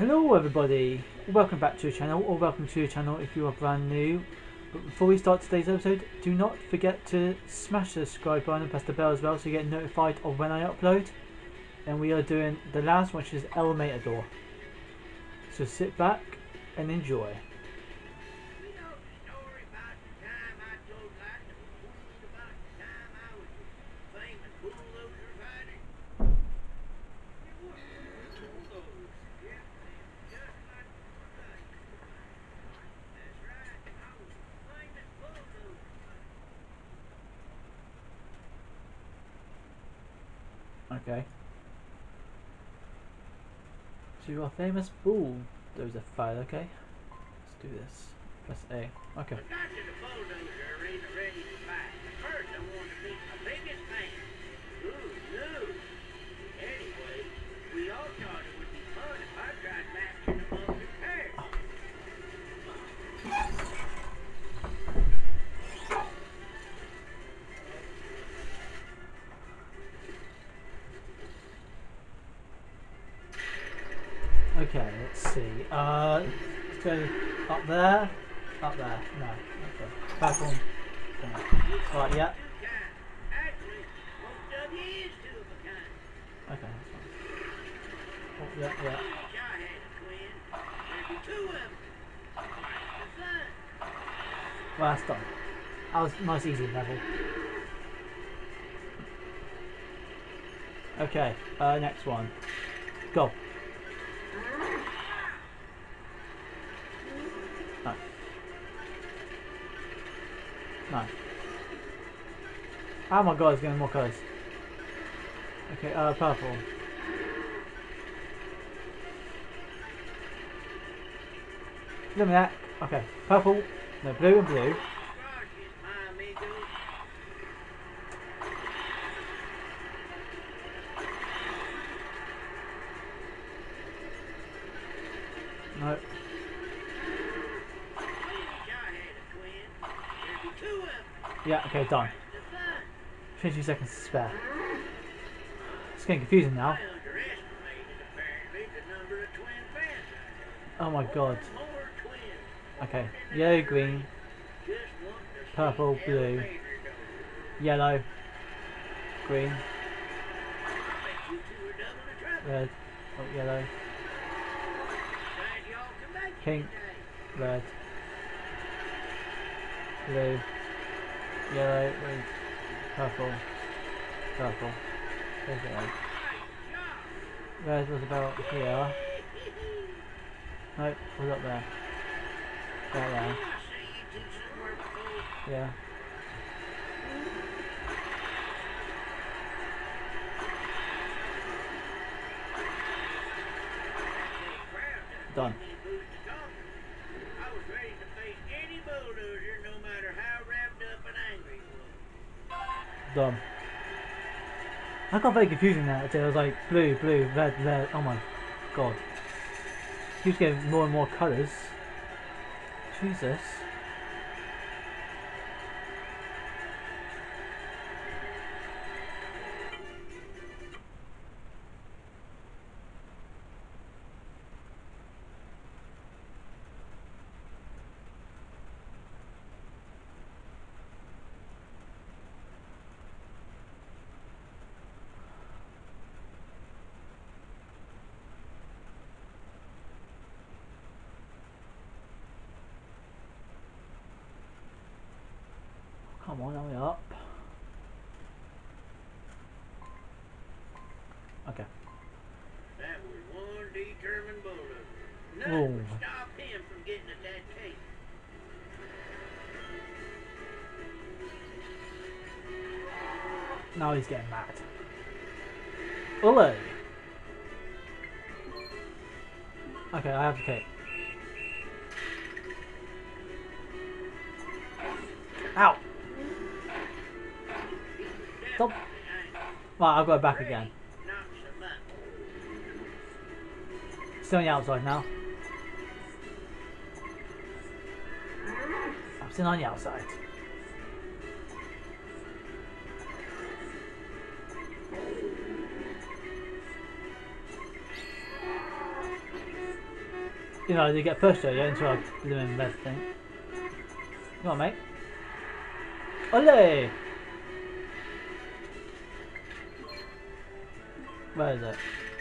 Hello everybody, welcome back to the channel, or welcome to the channel if you are brand new. But before we start today's episode, do not forget to smash the subscribe button and press the bell as well so you get notified of when I upload. And we are doing the last one, which is El Matador. So sit back and enjoy. Okay. So you are famous bulldozer fight, okay? Let's do this. Press A. Okay. Okay, let's see. Let's go up there. Up there. No. Okay. Platform. Right, yeah. Okay, that's fine. Oh, yeah, yeah. Well, that's done. That was a nice easy level. Okay, next one. Go. No. No. Oh my god, it's getting more colours. Okay, purple. Look at that. Okay, purple. No, blue and blue. No. Yeah, okay, done. 50 seconds to spare. It's getting confusing now. Oh my god. Okay, yellow, green, purple, blue, yellow, green, red, oh, yellow, pink, red, blue, yellow, red, purple, purple, there's red. Red was about here. Nope, was up there. There. Yeah. Done. Done. I got very confusing now. It was like blue, blue, red, red. Oh my god. Keeps getting more and more colours. Jesus. Come on, hurry up. Okay. That was one determined bulldozer. Whoa. Nothing would stop him from getting at that cake. Now he's getting mad. Ole! Okay, I have the cake. Ow! Stop! Right, I've got it back again. Still on the outside now. I'm still on the outside. You know, they get pushed there, yeah, into a blooming bed thing. Come on, mate. Ole! Where is it?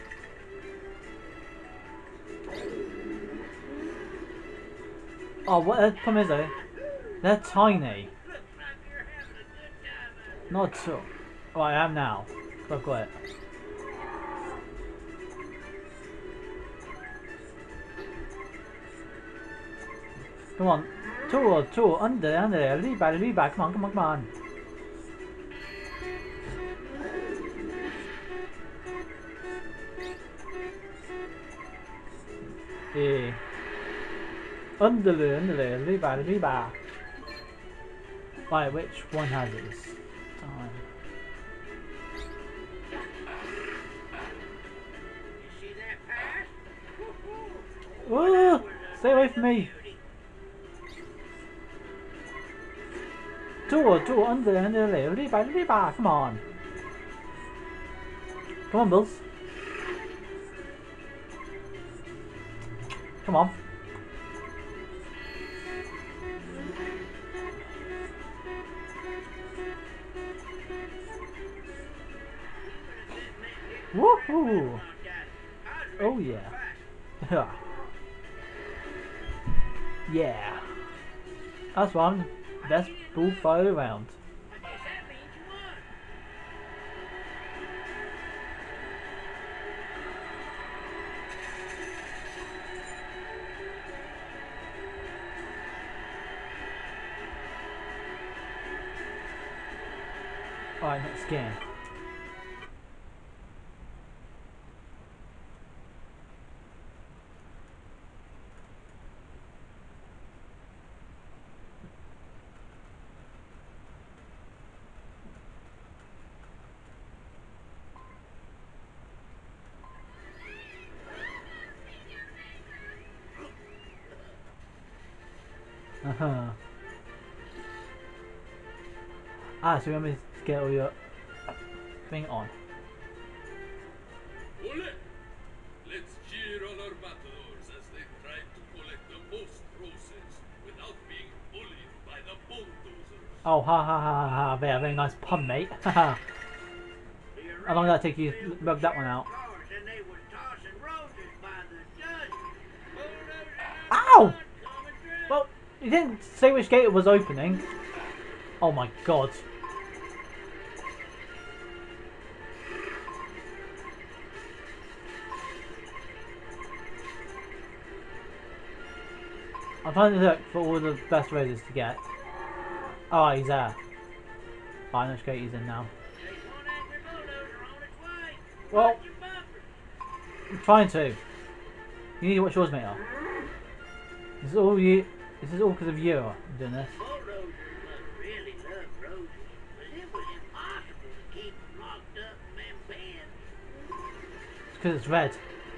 Oh, what the problem is though? They're tiny. Not so. Oh, I am now. I've got it. Come on. Two, under, lead back, come on. Yeah. Under, lead back. Right, which one has this? Time. You see that pass? Whoa! Stay away from me. Two, under, lead back, come on. Come on, Bills. Come on. Woohoo! Oh yeah. Yeah. That's one. Best bullfight around. Alright, next game. So you want me to get all your thing on. Ole! Let's cheer on our battlers as they try to collect the most roses without being bullied by the bulldozers. Oh, ha, very nice pun, mate. How long did that take you to work that one out? Ow! Well, you didn't say which gate it was opening. Oh my god. I'm trying to look for all the best roses to get. Oh, he's there. I know which gate he's in now. Well, I'm trying to. You need to watch yours, mate. This is all you. This is all because of you. I'm doing this. Really love roses, but it was impossible to keep them locked up in them pens. It's because it's red.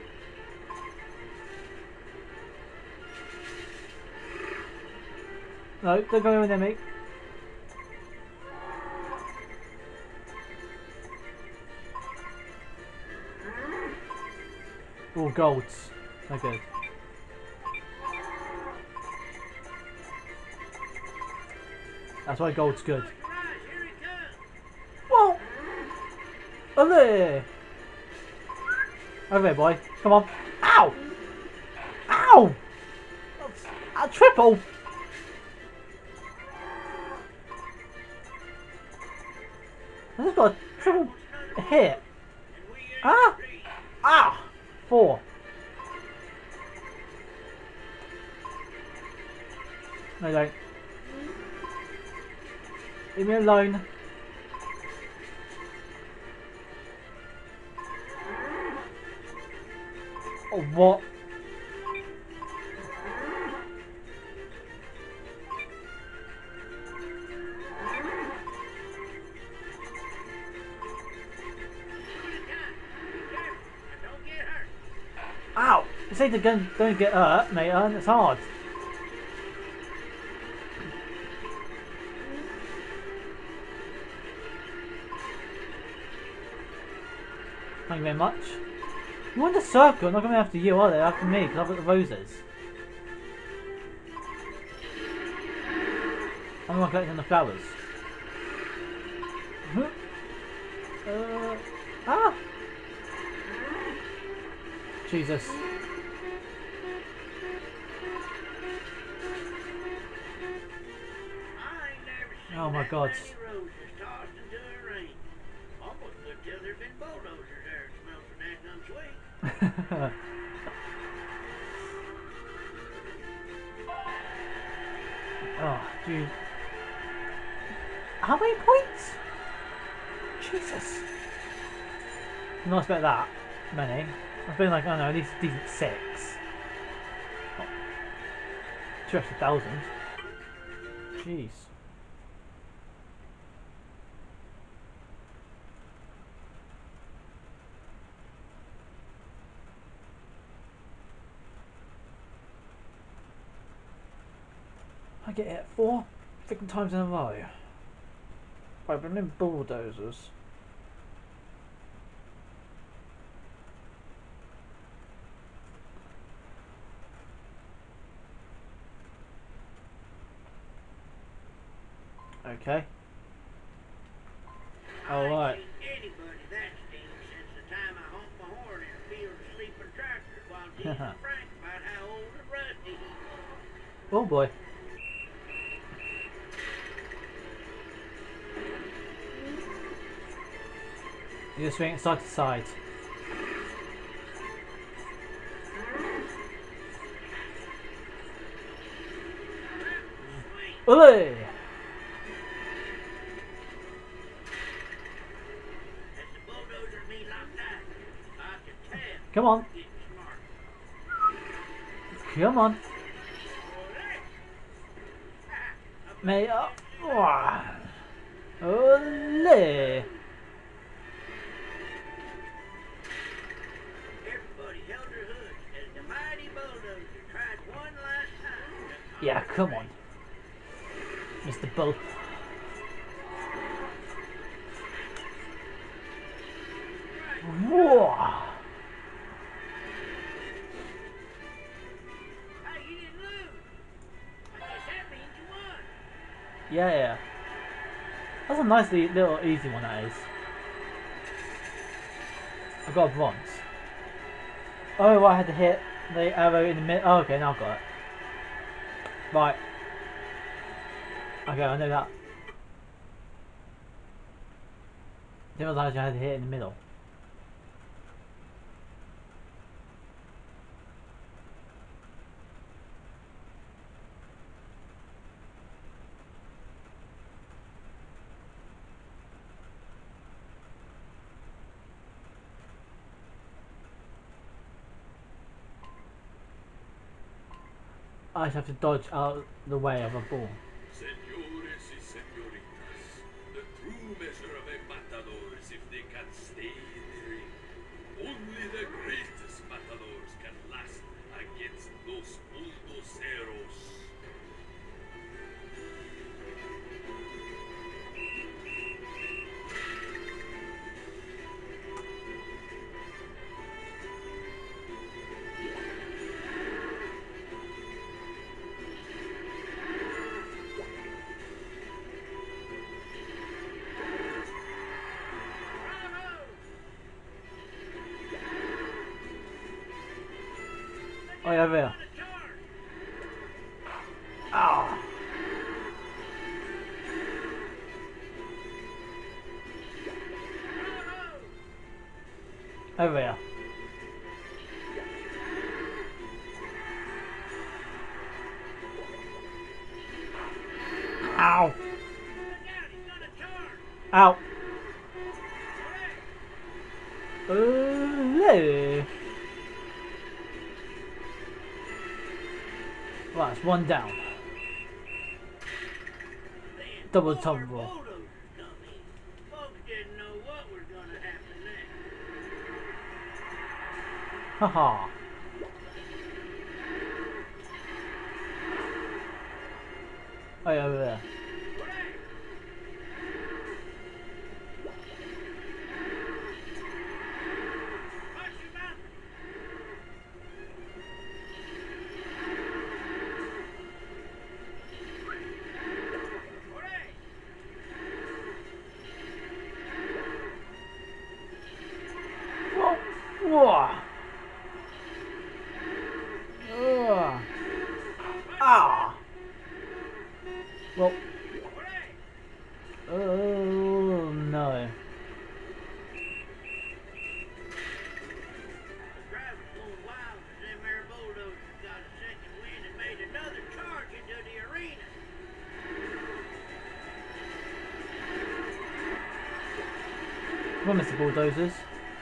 No, don't go in there, mate. Oh, golds. So good. That's why gold's good. Whoa! Over there! Over there, boy. Come on. Ow! Ow! A triple! I just got a triple hit. Ah! Ah! 4. No, don't. Leave me alone. Oh, what? Ow! You say the gun don't get hurt, mate, and it's hard. Thank you very much. You want the circle, not going after you, are they? After me, because I've got the roses. I'm not collecting the flowers. Ah! Jesus. I ain't never seen Oh my that God. many roses tossed into a rain. Almost could tell there'd been bulldozers there. It smells so damn sweet. Oh, dude. How many points? Jesus. I'm not expect that many. I've been like, I don't know, at least a decent 6. Oh, 200,000. Jeez. I get it 4 freaking times in a row. Right, but I'm in bulldozers. Okay. I Alright. ain't seen anybody that steam since the time I honked my horn in a field of sleeping tractors while teasing Frank about how old and rusty he was. Oh boy. You just swing it side to side. Olé! As the bulldozer and me locked eyes, I could tell Come on. he was getting smart. Come on. Olé! May Olé! Everybody held their hoods as the mighty bulldozer tried one last time. to Yeah, conquer come on. Frank. Mr. Bull. Whoa! Hey, you didn't lose. I guess that means you won. Yeah. That's a nice little easy one, that is. I got a bronze. Oh, I had to hit the arrow in the middle. Oh, okay, now I've got it. Right. Okay, I know that. Didn't realise I had to hit it in the middle. I just have to dodge out the way of a ball. Senores y senoritas, the true measure of a matador is if they can stay in the ring. Only the greatest matadors can last against los bulldozeros. Bravo! Oh, yeah, there. On a charge. Ah! Bravo! Over here. Ow! Look out, he's on a charge. Ow! Olé! Olé! Right, it's one down. Then Double more tumble. bulldozers come in. Folks didn't know what was gonna happen next. Haha. Oh, yeah, over there. Olé! Watch your mouth. Whoa. Ugh. Ah. Well. Oh no. Driving a little wild as them there bulldozers got a second wind and made another charge into the arena. Come on, Mr. Bulldozers.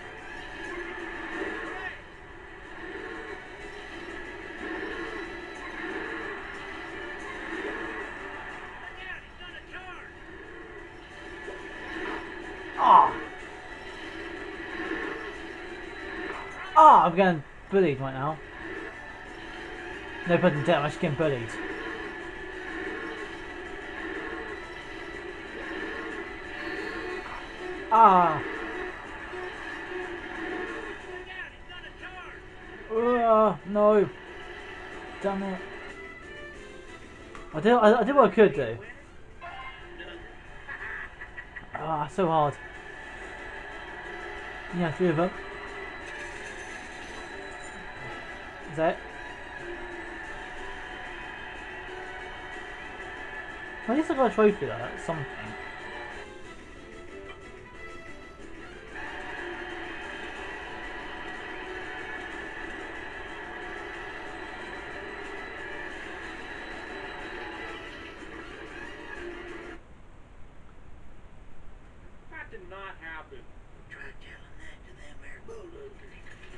Ah! Ah! I'm getting bullied right now. No pun intended, I'm actually getting bullied. Ah! No! Damn it! I did what I could do. Ah, so hard. Yeah, 3 of them. Is that it? At least I got a trophy though, that's something. That did not happen. Try telling that to them there bulldozers.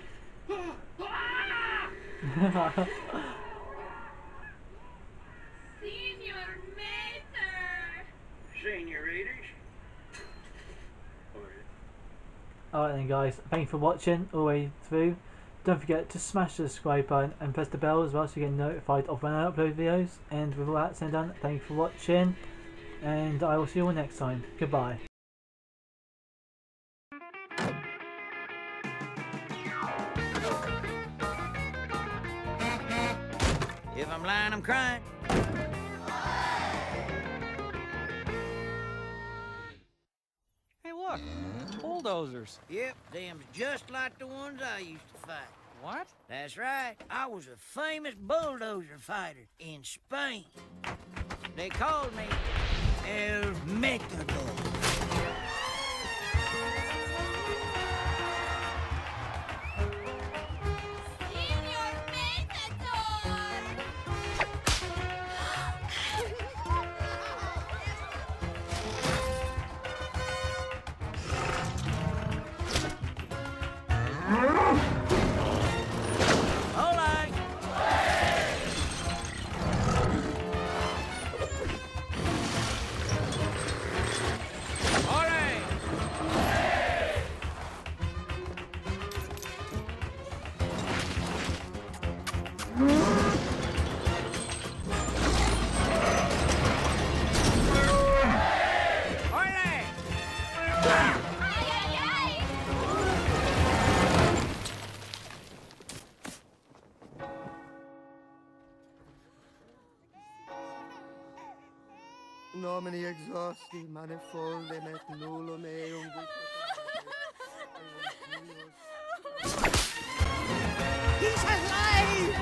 Senior Mater! Senioritas. Alright then guys, thank you for watching all the way through. Don't forget to smash the subscribe button and press the bell as well so you get notified of when I upload videos. And with all that said and done, thank you for watching and I will see you all next time. Goodbye. If I'm lying, I'm crying. Hey, look, bulldozers. Yep, them's just like the ones I used to fight. What? That's right. I was a famous bulldozer fighter in Spain. They called me El Matador. Senior Matador! All right. All right. All right. Ay, ay, ay! Nomini exhausti manifolde et nullum eum He's alive!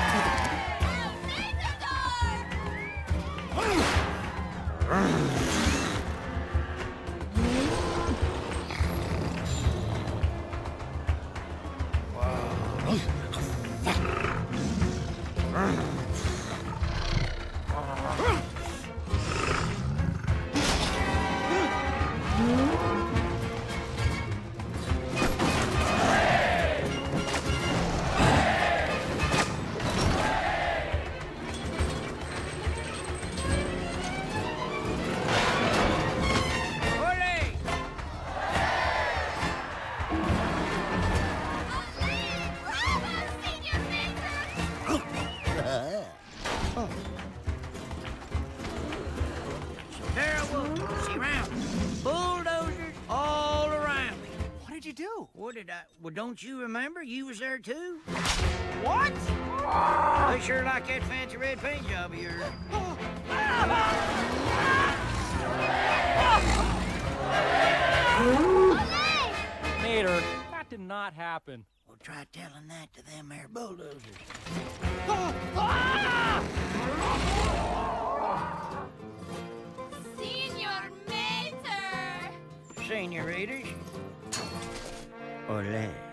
What did I... Well, don't you remember? You was there, too? What? They sure like that fancy red paint job of yours. Mater, that didn't not happen. Well, try telling that to them there bulldozers. Senior Mater! Senoritas? Or less?